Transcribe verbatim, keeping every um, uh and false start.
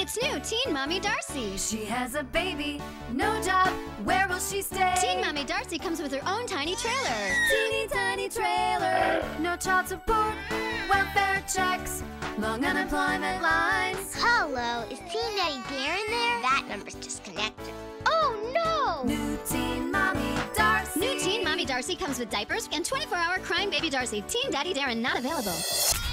It's new Teen Mommy Darci. She has a baby, no job, where will she stay? Teen Mommy Darci comes with her own tiny trailer. Teeny tiny trailer, no child support, welfare checks, long unemployment lines. Hello, is Teen Daddy Darren there? That number's disconnected. Oh no! New Teen Mommy Darci. New Teen Mommy Darci comes with diapers and twenty-four hour crying baby Darci. Teen Daddy Darren not available.